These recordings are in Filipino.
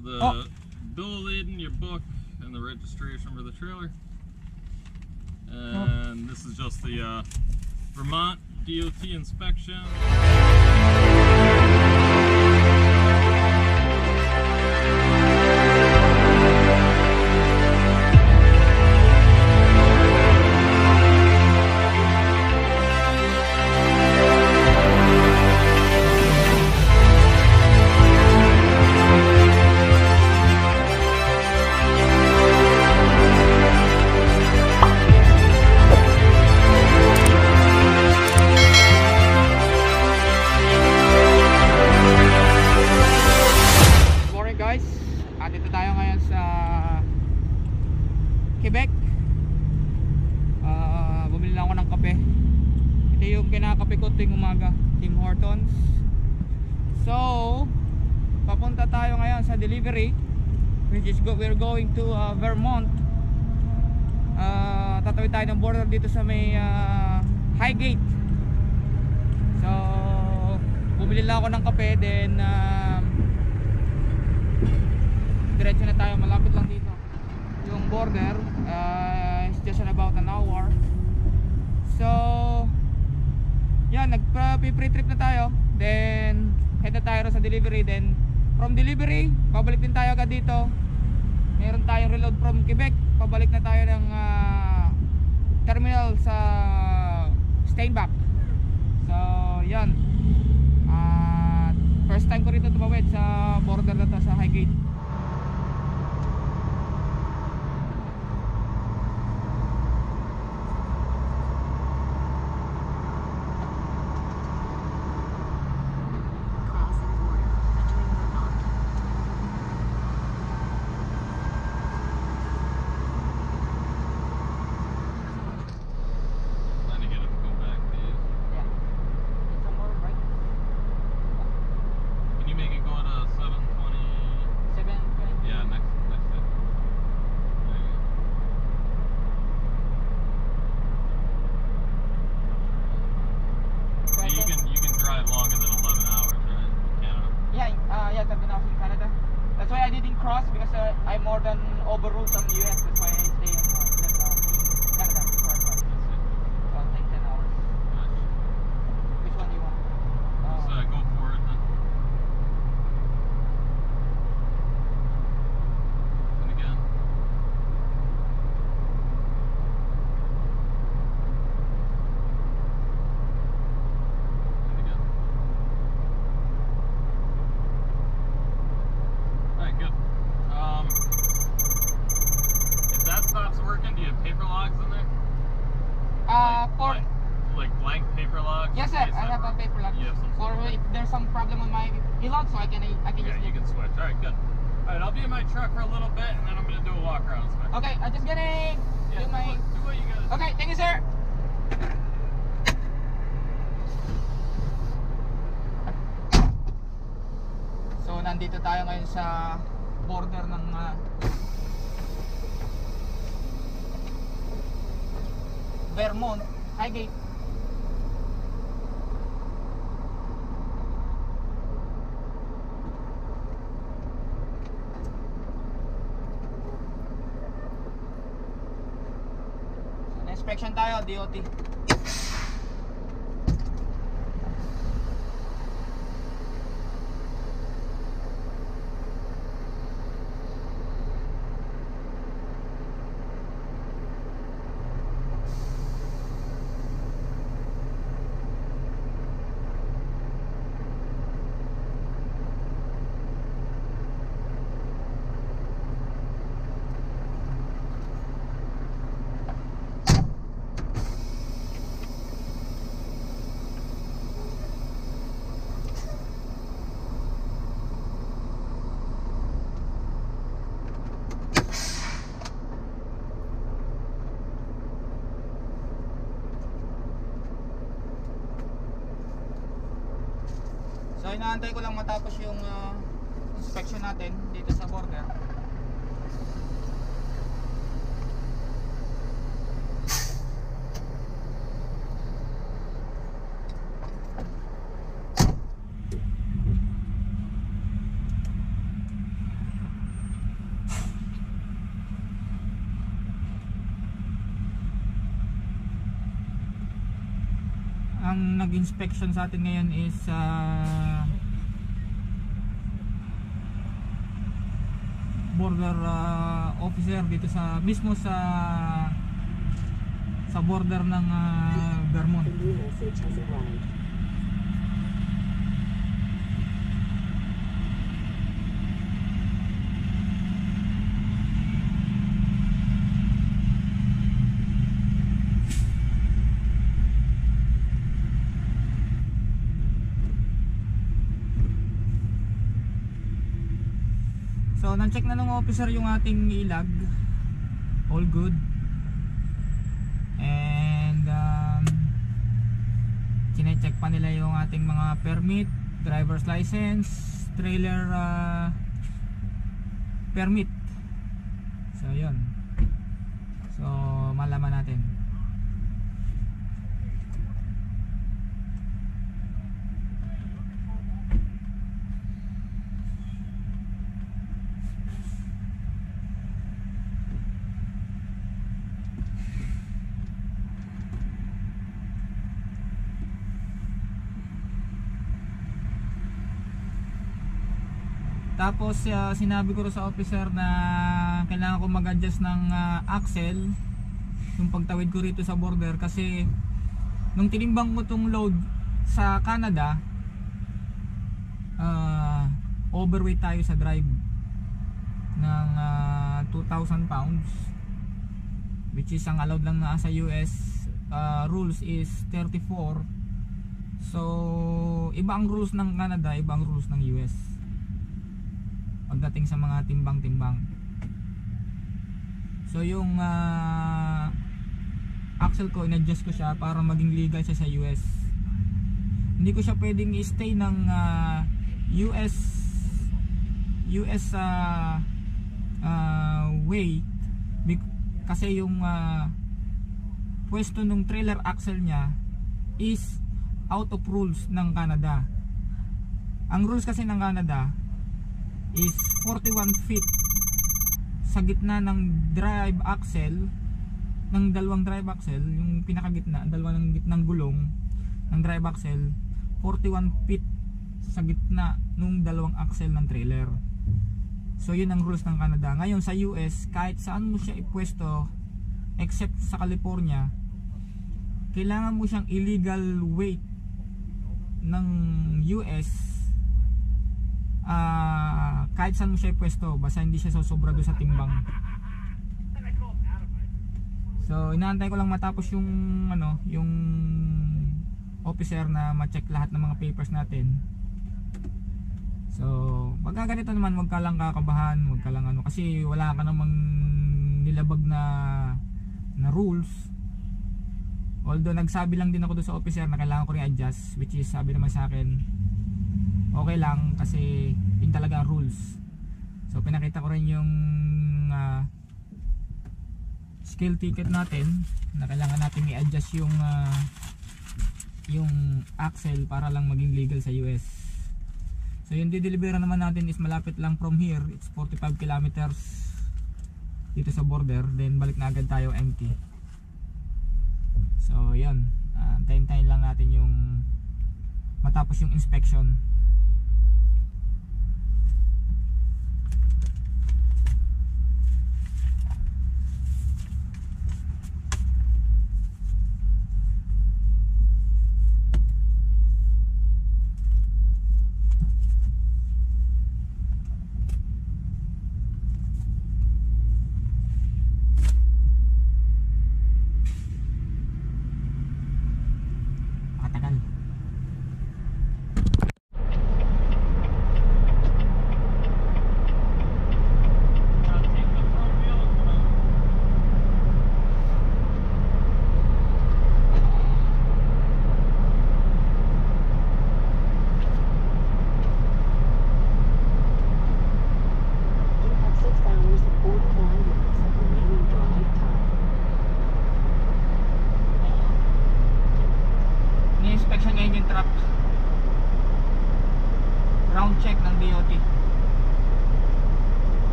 The bill of lading, your book, and the registration for the trailer. And this is just the Vermont DOT inspection. Quebec. Bumili lang ako ng kape. Ito yung kinakape ko tuwing umaga, Tim Hortons. So papunta tayo ngayon sa delivery, which is we're going to Vermont. Tatawid tayo ng border dito sa may Highgate. So bumili lang ako ng kape, then diretso na tayo, malapit lang dito yung border. It's just in about an hour. So yan, nagpa-pre-trip na tayo, then head na tayo sa delivery, then from delivery pabalik din tayo agad dito. Meron tayong reload from Quebec, pabalik na tayo ng terminal sa Steinbach. So yan, first time ko rito tumawid sa border na to, sa Highgate. Longer than 11 hours, right? Canada? Yeah, 13 hours in Canada. That's why I didn't cross, because I more than overruled some US. That's why I stay in Canada before I cross. So I'll take 10 hours. Gotcha. Which one do you want? So go for it then. And again. If that stops working, do you have paper logs in there? Like blank paper logs? Yes, sir. I have a paper log. You have some For if there's some problem on my e-log, so I can use yeah, it. you can switch. All right, good. All right, I'll be in my truck for a little bit, and then I'm gonna do a walk around inspection. Okay, I'm just gonna do my. Do what you gotta do. Okay, thank you, sir. So nandito tayo ngayon sa border ng Vermont, Highgate. So, na-inspection tayo, DOT. So inaantay ko lang matapos yung inspection natin dito sa border. ang nag-inspection sa atin ngayon is border officer dito sa mismo sa border ng Vermont. The new message has arrived. So, na-check na ng officer yung ating ilag. All good. And chine-check pa nila yung ating mga permit, driver's license, trailer permit. So, yun. So, malaman natin. Tapos sinabi ko rin sa officer na kailangan ko mag-adjust ng axle yung pagtawid ko rito sa border, kasi nung tinimbang ko tong load sa Canada, overweight tayo sa drive ng 2,000 pounds, which is ang allowed lang na sa US rules is 34. So iba ang rules ng Canada, iba ang rules ng US pagdating sa mga timbang-timbang. So yung axle ko, in-adjust ko siya para maging legal siya sa US. Hindi ko siya pwedeng i-stay ng US weight, kasi yung pwesto ng trailer axle niya is out of rules ng Canada. Ang rules kasi ng Canada is 41 feet sa gitna ng drive axle, ng dalawang drive axle, yung pinakagitna, dalawa ng gitnang gulong ng drive axle, 41 feet sa gitna nung dalawang axle ng trailer. So yun ang rules ng Canada. Ngayon sa US, kahit saan mo siya ipwesto except sa California, kailangan mo siyang illegal weight ng US kahit saan mo siya ipwesto, basta hindi siya sosobra doon sa timbang. So inaantay ko lang matapos yung yung officer na ma-check lahat ng mga papers natin. So pagka ganito naman, wag ka lang kakabahan, wag ka lang kasi wala ka namang nilabag na rules. Although nagsabi lang din ako doon sa officer na kailangan ko rin adjust, which is sabi naman sa akin okay lang, kasi yun talaga ang rules. So pinakita ko rin yung skill ticket natin na kailangan natin i-adjust yung axle para lang maging legal sa US. So yung dideliveran naman natin is malapit lang from here. It's 45 kilometers dito sa border, then balik na agad tayo empty. So yan, antayin lang natin yung matapos yung inspection.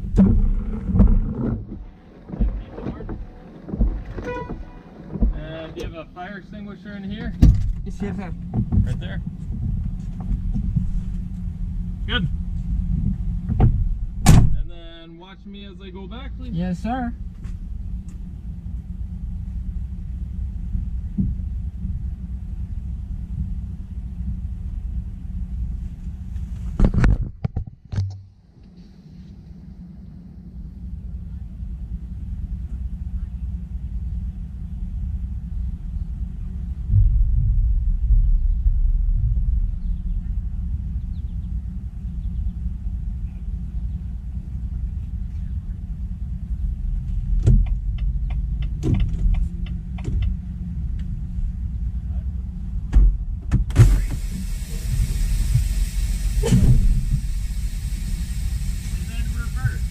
And do you have a fire extinguisher in here? Yes, here, sir. Right there. Good. And then watch me as I go back, please. Yes, sir. And then reverse.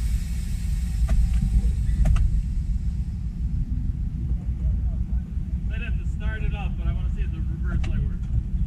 Might have to start it up, but I want to see if the reverse light works.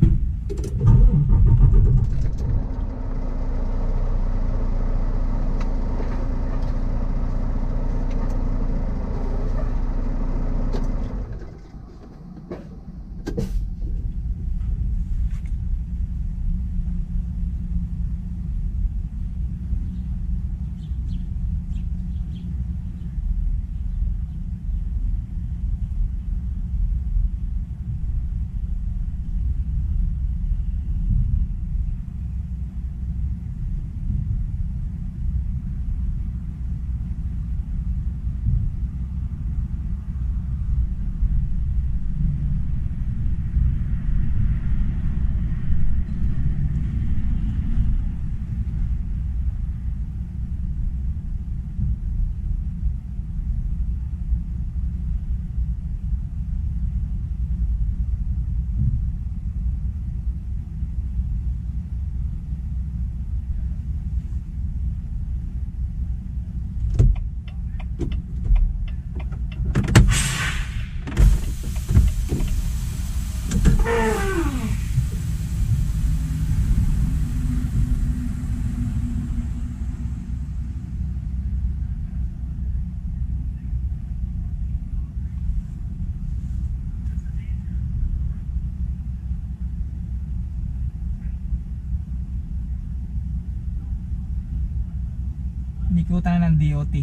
Nikutan ng DOT.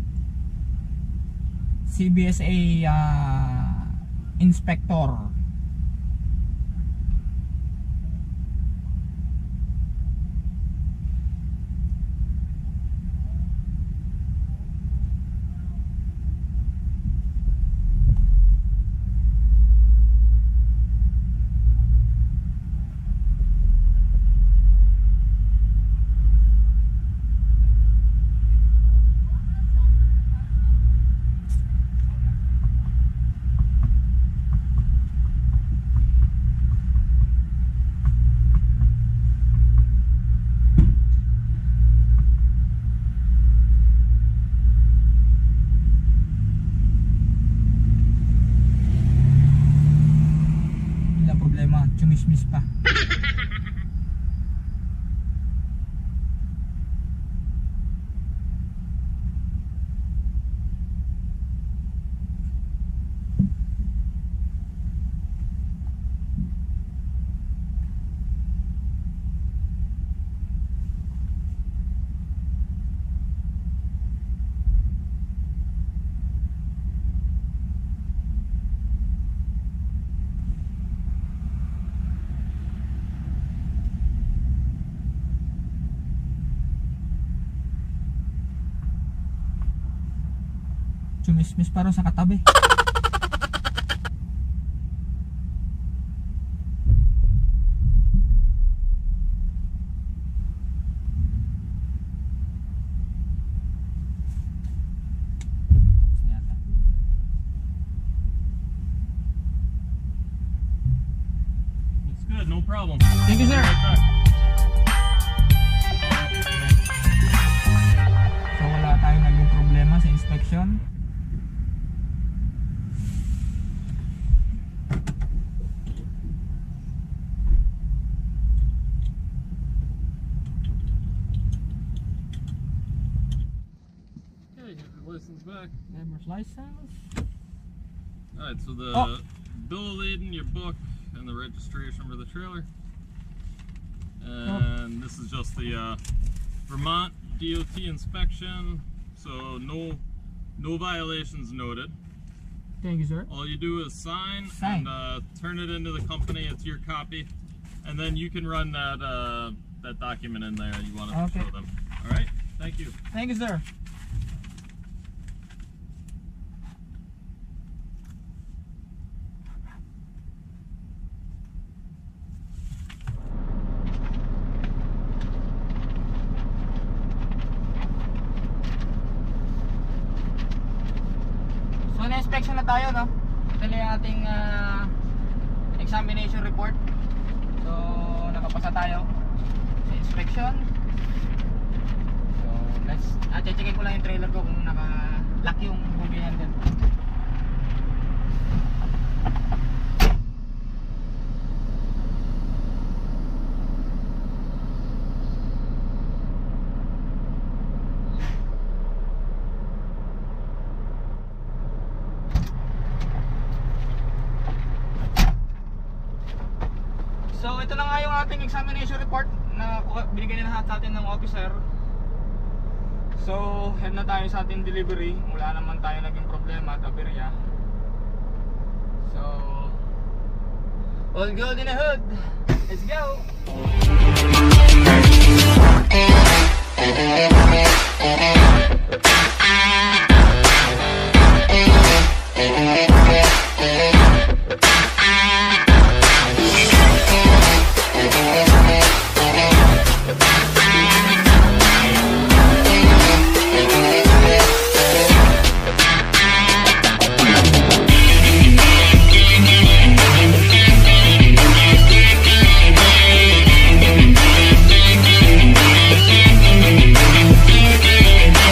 CBSA inspector. Ilang problema, chumismis pa. Chumismis pa rin sa katabi. Looks good, no problem. Thank you, sir. Right back. So wala tayong naging problema sa inspection. license back. Driver's license. Alright, so the Oh. bill of lading, your book, and the registration for the trailer. And this is just the Vermont DOT inspection, so no violations noted. Thank you, sir. All you do is sign. Sign. And turn it into the company. It's your copy, and then you can run that that document in there you want to show them. All right. Thank you. Thank you, sir. So, na-inspection na tayo, no? Ito na yung ating examination report. So, nakapasa tayo sa inspection. So, let's checkin ko lang yung trailer ko kung naka-lock yung boogie handle. So ito na nga yung ating examination report na binigay na lahat sa atin ng officer. So head na tayo sa ating delivery. Wala naman tayo naging problema at aberya. So all good in the hood. Let's go!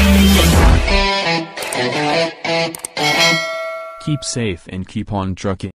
Keep safe and keep on trucking.